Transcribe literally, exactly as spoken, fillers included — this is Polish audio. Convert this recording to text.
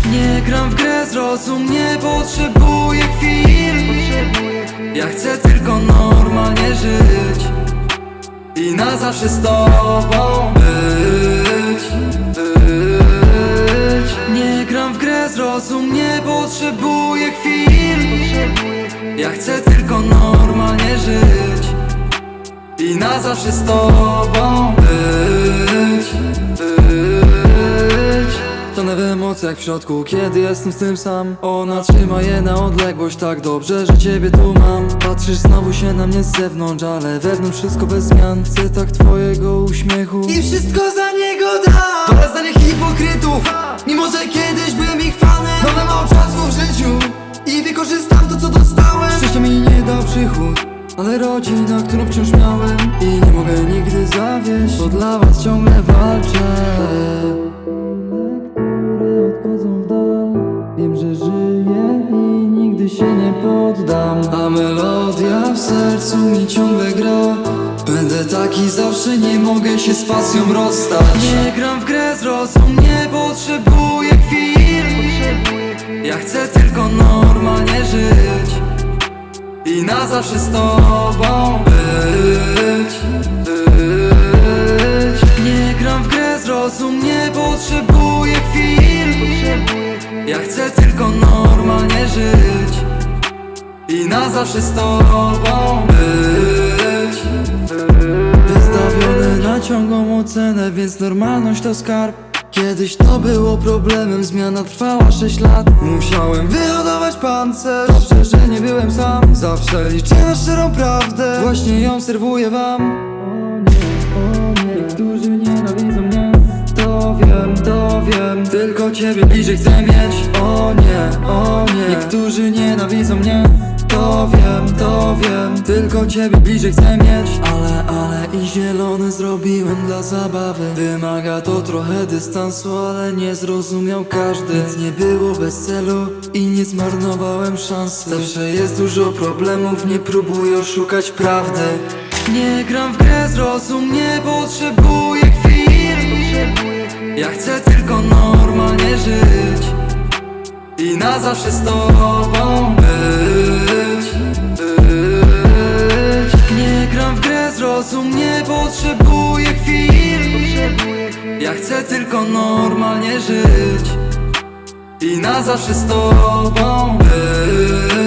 Nie gram w grę, zrozum, nie potrzebuję chwil. Ja chcę tylko normalnie żyć i na zawsze z tobą być, być. Nie gram w grę, zrozum, nie potrzebuję chwil. Ja chcę tylko normalnie żyć i na zawsze z tobą być, być. Tonę w emocjach w środku, kiedy jestem z tym sam. Ona trzyma je na odległość tak dobrze, że ciebie tu mam. Patrzysz znowu się na mnie z zewnątrz, ale wewnątrz wszystko bez zmian. Chcę tak twojego uśmiechu i wszystko za niego dam. To zdanie hipokrytów, mimo że kiedyś byłem ich fanem. Mamy mało czasu w życiu i wykorzystam to, co dostałem. Szczęścia mi nie dał przychód, ale rodzina, którą wciąż miałem. I nie mogę nigdy zawieść, bo dla was ciągle walczę. Odchodzą w dal, wiem, że żyję i nigdy się nie poddam. A melodia w sercu mi ciągle gra. Będę taki zawsze, nie mogę się z pasją rozstać. Nie gram w grę, zrozum, nie potrzebuję chwil. Ja chcę tylko normalnie żyć i na zawsze z tobą być, być. Nie gram w grę, zrozum, nie potrzebuję chwil. Ja chcę tylko normalnie żyć i na zawsze z tobą być. Wystawiony na ciągłą ocenę, więc normalność to skarb. Kiedyś to było problemem, zmiana trwała sześć lat. Musiałem wyhodować pancerz, dobrze, że nie byłem sam. Zawsze liczę na szczerą prawdę, właśnie ją serwuję wam. O nie, o nie, niektórzy nienawidzą mnie. To wiem, to wiem, tylko ciebie bliżej chcę mieć. O nie, o nie, niektórzy nienawidzą mnie. To wiem, to wiem, tylko ciebie bliżej chcę mieć. Ale, ale i zielony zrobiłem dla zabawy. Wymaga to trochę dystansu, ale nie zrozumiał każdy. Nic nie było bez celu i nie zmarnowałem szansy. Zawsze jest dużo problemów, nie próbuję szukać prawdy. Nie gram w grę, zrozum, nie potrzebuję chwil. Ja chcę tylko normalnie żyć i na zawsze z tobą być, być. Nie gram w grę, zrozum, nie potrzebuję chwil. Ja chcę tylko normalnie żyć i na zawsze z tobą być.